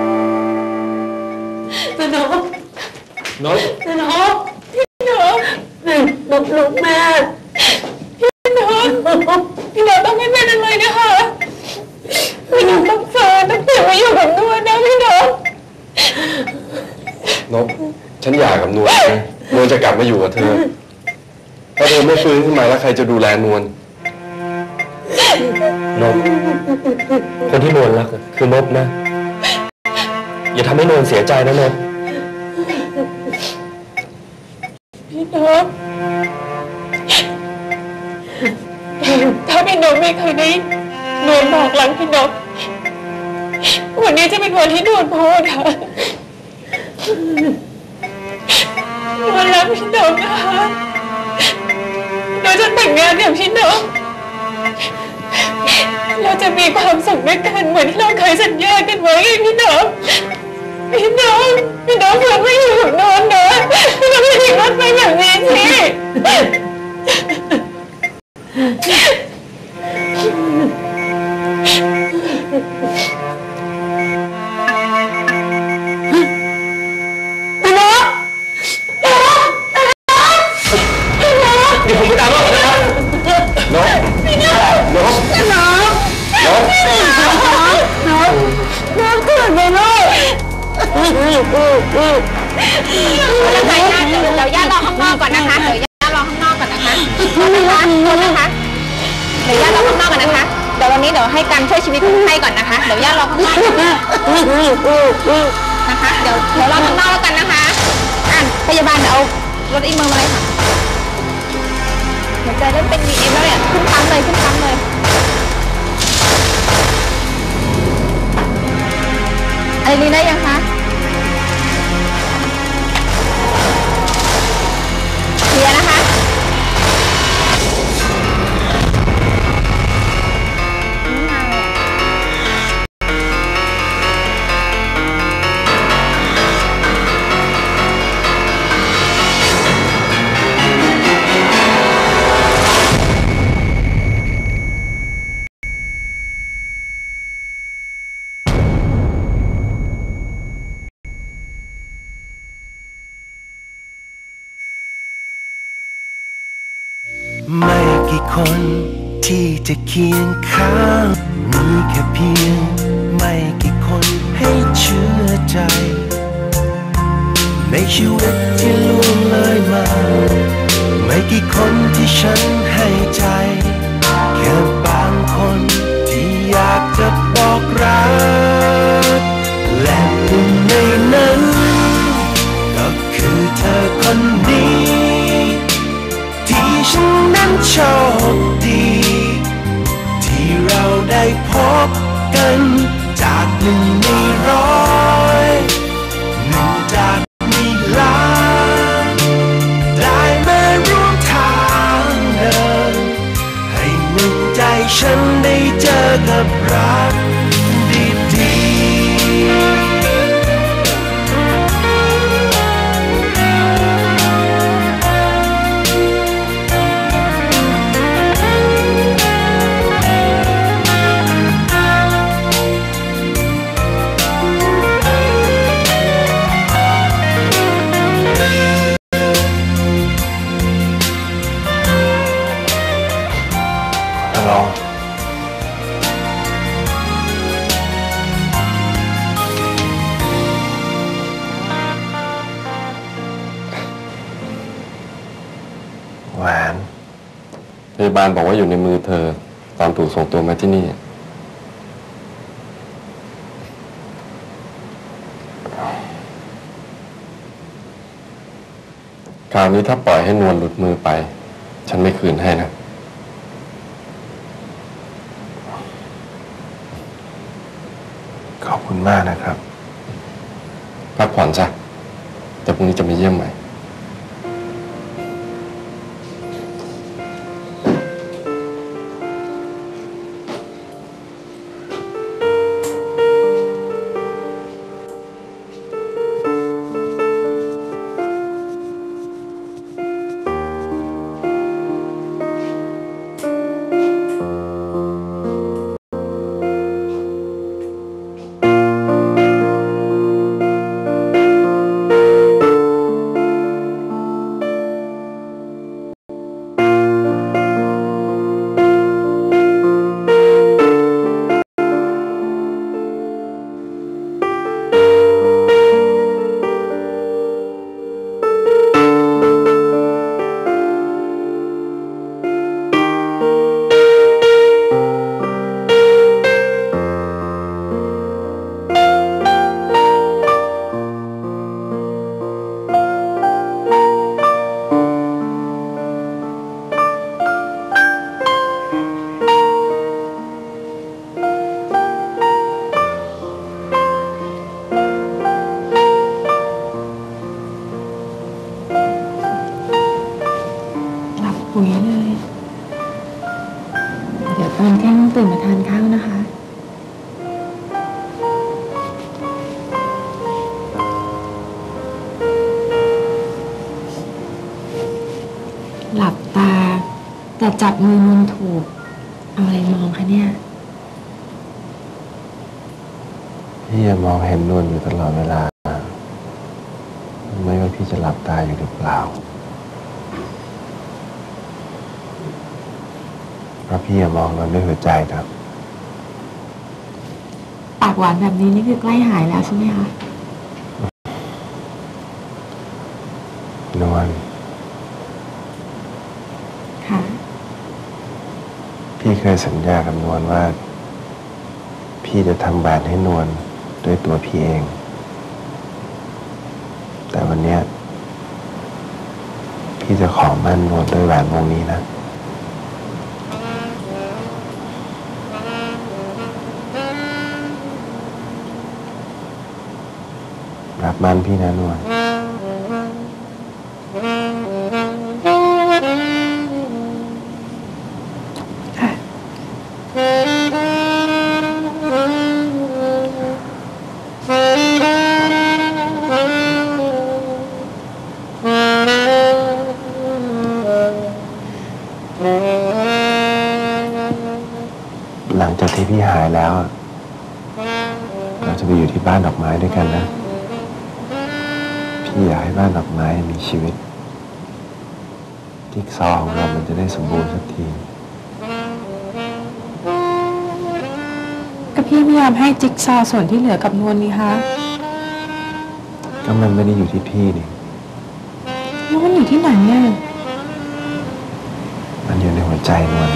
สนุกนกสนุกพี่หนูบลูกแม่พี่น้องพี่น้องต้องไม่เป็นอะไรนะคะพี่น้องต้องเฟิร์นต้องเก็บไว้อยู่กับนวลนะพี่น้องนบฉันอยากกับนวลนะนวลจะกลับมาอยู่กับเธอถ้าเธอไม่ฟื้นขึ้นมาแล้วใครจะดูแลนวลนบคนที่นวลรักคือนบนะอย่าทำให้นวลเสียใจนะนบพี่น้องถ้าพี่น้องไม่เคยได้นวลบอกหลังพี่น้องวันนี้จะเป็นวันที่นวลพูดค่ะนวลรักพี่น้องนะคะนวลจะแต่งงานกับพี่น้องเราจะมีความสุขด้วยกันเหมือนที่เราเคยสัญญากันไว้ไงพี่น้องพี่น้องพี่น้องเพื่อนไม่อยู่กับนวลนะพี่น้องไม่ทิ้งนวลไปแบบนี้สิเราย่าเดี๋ยวย่ารอข้างนอกก่อนนะคะเดี๋ยวย่ารอข้างนอกก่อนนะคะนะคะนะคะเดี๋ยวย่ารอข้างนอกก่อนนะคะเดี๋ยววันนี้เดี๋ยวให้การช่วยชีวิตคนไข้ก่อนนะคะเดี๋ยวย่ารอข้างนอกนะคะเดี๋ยวเดี๋ยวรอข้างนอกแล้วกันนะคะอ่ะพยาบาลเดี๋ยวเอารถอีเมอร์มาเลยค่ะเดี๋ยวจะได้เป็นดีเอ็มแล้วเนี่ยขึ้นปั๊มเลยขึ้นปั๊มเลยอะไรนี้ได้ยังคะเคลียร์นะคะไม่กี่คนที่จะเคียงข้างมีแค่เพียงไม่กี่คนให้เชื่อใจในชีวิตที่ล่วงเลยมาไม่กี่คนที่ฉันให้ใจแค่บางคนที่อยากจะบอกรักและหนึ่งในนั้นก็คือเธอคนนี้ที่ฉันนั้นโชคดีที่เราได้พบกันจากหนึ่งในร้อยหนึ่งจากมีล้านได้มาร่วมทางเดินให้หนึ่งใจฉันได้เจอกับรักดีๆแหวนพยาบาลบอกว่าอยู่ในมือเธอตอนถูกส่งตัวมาที่นี่คราวนี้ถ้าปล่อยให้นวลหลุดมือไปฉันไม่คืนให้นะขอบคุณมากนะครับพักผ่อนซะแต่พรุ่งนี้จะมาเยี่ยมใหม่ตื่นมาทานข้าวนะคะ หลับตาแต่จับมือมันถูกเอาอะไรมองคะเนี่ยพี่จะมองเห็นนวลอยู่ตลอดเวลาไม่ว่าพี่จะหลับตาอยู่หรือเปล่าเพราะพี่จะมองนวลด้วยหัวใจครับปากหวานแบบนี้นี่คือใกล้หายแล้วใช่ไหมคะนวลค่ะพี่เคยสัญญากับนวลว่า พี่จะทำแหวนให้นวลด้วยตัวพี่เอง แต่วันเนี้ยพี่จะขอมั่นนวลด้วยแหวนวงนี้นะรับมั่นพี่นะนวล หลังจากที่พี่หายแล้วเราจะไปอยู่ที่บ้านดอกไม้ด้วยกันนะพี่อยากให้บ้านดอกไม้มีชีวิตจิ๊กซอว์ของเรามันจะได้สมบูรณ์สักทีก็พี่พยายามให้จิ๊กซอว์ส่วนที่เหลือกับนวลนี่คะก็มันไม่ได้อยู่ที่พี่นี่แล้วมันอยู่ที่ไหนเนี่ยมันอยู่ในหัวใจนวล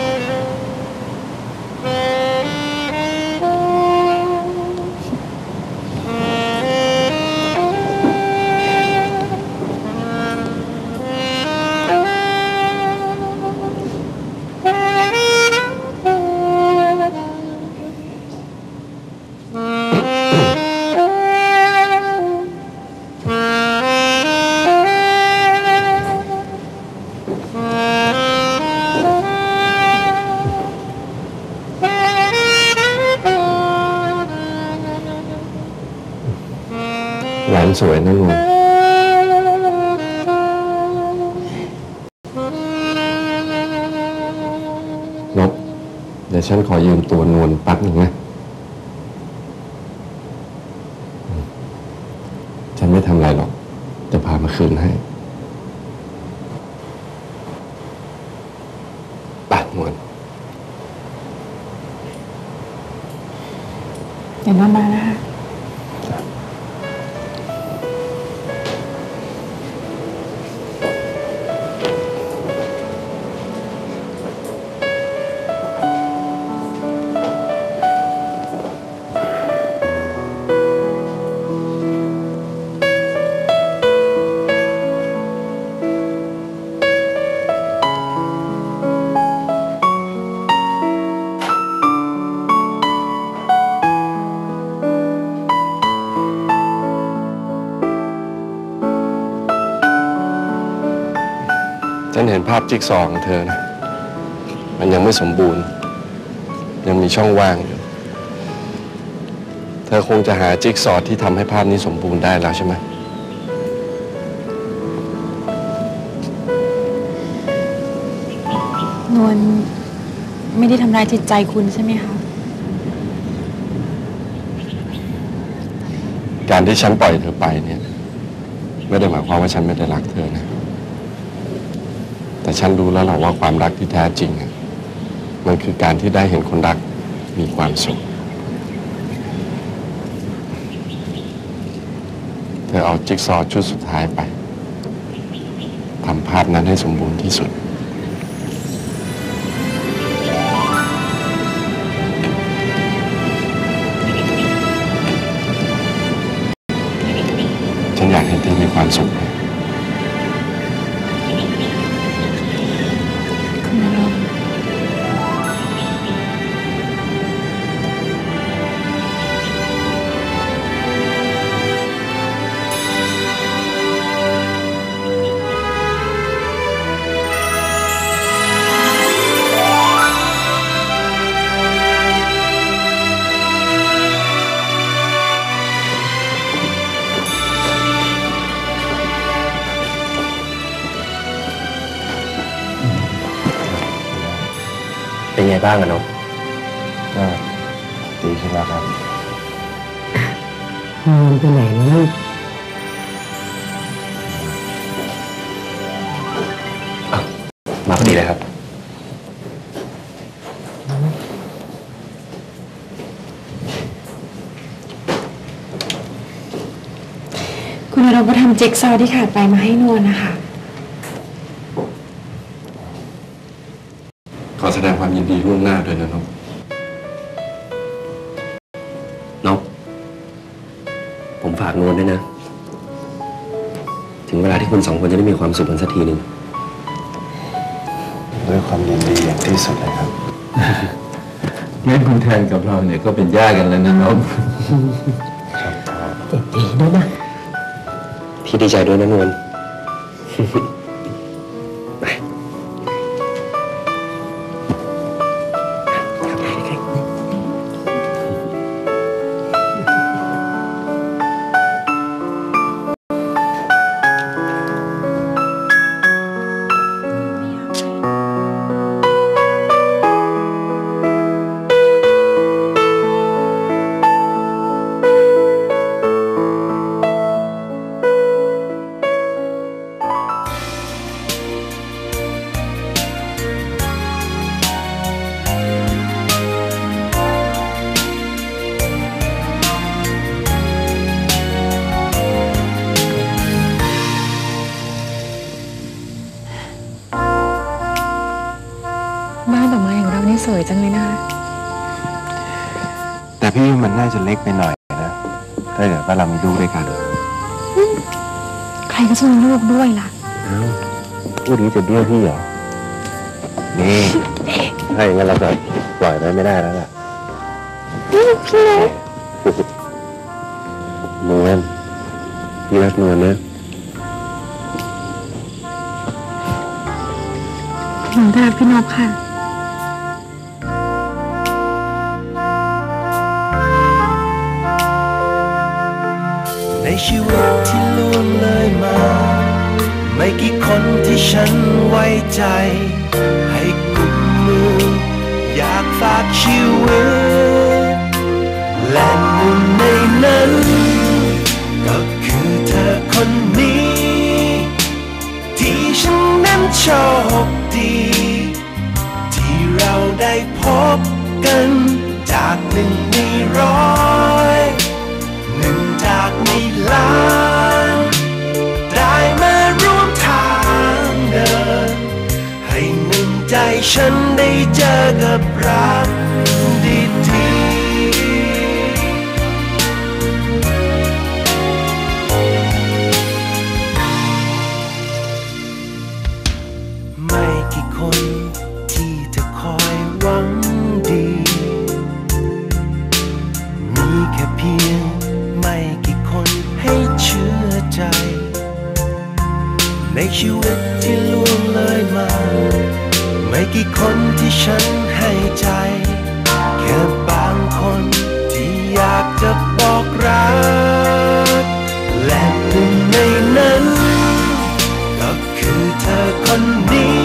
หลานสวยนะนวลนบเดี๋ยวฉันขอยืมตัวนวลแป๊บหนึ่งนะฉันไม่ทำอะไรหรอกจะพามาคืนให้ปัดนวลเดี๋ยวนอนมานะคะฉันเห็นภาพจิ๊กซอว์ของเธอนะมันยังไม่สมบูรณ์ยังมีช่องว่างอยู่เธอคงจะหาจิ๊กซอว์ที่ทำให้ภาพนี้สมบูรณ์ได้แล้วใช่ไหมนวลไม่ได้ทำร้ายจิตใจคุณใช่ไหมคะการที่ฉันปล่อยเธอไปเนี่ยไม่ได้หมายความว่าฉันไม่ได้รักเธอนะแต่ฉันรู้แล้วหรอกว่าความรักที่แท้จริงมันคือการที่ได้เห็นคนรักมีความสุขเธอเอาจิ๊กซอว์ชุดสุดท้ายไปทำภาพนั้นให้สมบูรณ์ที่สุดฉันอยากเห็นเธอมีความสุขเป็นไงบ้างอะนกก็ดีขึ้นแล้วครับนอนไปไหนนะลูกมาพอดีเลยครับคุณนรงค์ก็ทำจิ๊กซอว์ที่ขาดไปมาให้นวลนะคะขอแสดงความยินดีล่วงหน้าด้วยนะนกนกผมฝากนวลด้วยนะ ถึงเวลาที่คุณสองคนจะได้มีความสุขกันสักทีหนึ่งด้วยความยินดีอย่างที่สุดเลยครับงั้นคุณแทนกับเราเนี่ยก็เป็นญาติกันแล้วนะน้องครับดีๆด้วยนะพี่ดีใจด้วยนะนวลบ้านดอกไม้ของเรานี่สวยจังเลยนะคะแต่พี่มันน่าจะเล็กไปหน่อยนะถ้าเกิดว่าเรามีลูกด้วยกันใครก็จะมีลูกด้วยล่ะพูดนี้จะเบี้ยวพี่เหรอนี่ถ้าอย่างนั้นเราก็ปล่อยไว้ไม่ได้แล้วล่ะพี่เล็กนวลพี่รักนวลนะหนูรักพี่นกค่ะในชีวิตที่ล่วงเลยมาไม่กี่คนที่ฉันไว้ใจให้กุมมืออยากฝากชีวิตและหนึ่งในนั้นก็คือเธอคนนี้ที่ฉันนั้นโชคดีที่เราได้พบกันจากหนึ่งในร้อยหนึ่งจากในล้านได้มาร่วมทางเดินให้หนึ่งใจฉันได้เจอกับรักดีๆไม่กี่คนที่จะคอยหวังดีมีแค่เพียงไม่กี่คนให้เชื่อใจในชีวิตที่ล่วงเลยมาไม่กี่คนที่ฉันให้ใจแค่บางคนที่อยากจะบอกรักและหนึ่งในนั้นก็คือเธอคนนี้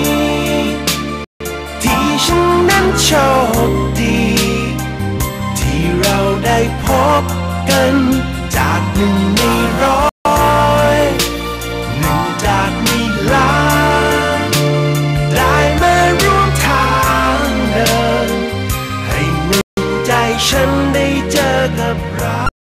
ที่ฉันนั้นโชคดีที่เราได้พบกันจากหนึ่งในร้อยหนึ่งจากในล้านได้มาร่วมทางเดินให้หนึ่งใจฉันได้เจอกับ